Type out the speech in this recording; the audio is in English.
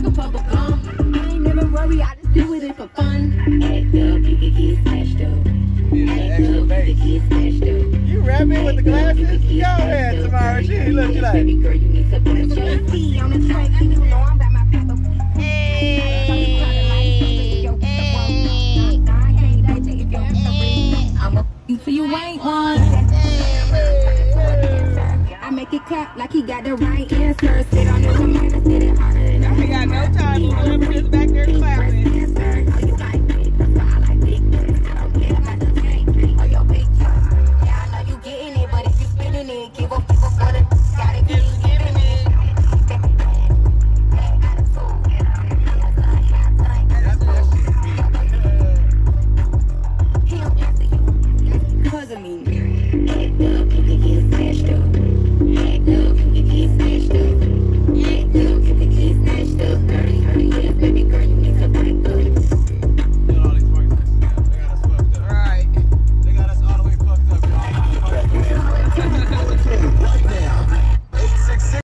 a bubble gum. I ain't never worry, I just do it for fun. Act up, you can get smashed up. Act up, you can get smashed up. You rapping with the glasses? Go ahead, Tamara. She look, you like. Baby girl, you need to put a on the track, you know I'm